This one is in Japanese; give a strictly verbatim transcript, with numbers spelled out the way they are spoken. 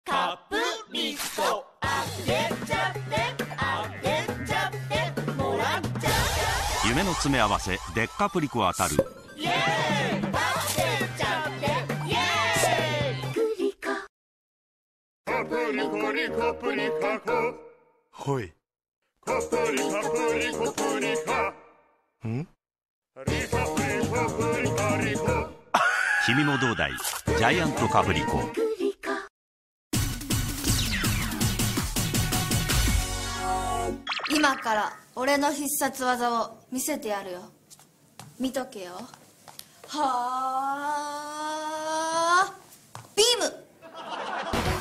カプリコあげちゃってあげちゃってもらっちゃって夢の詰め合わせでっかプリコ当たる。 イエーイあげちゃってイエーイプリコカプリコリコプリカコほい。 カプリカプリコプリカん？ リカプリコプリカリコ君もどうだいジャイアントカプリコ。 今から俺の必殺技を見せてやるよ。見とけよ。はあビーム。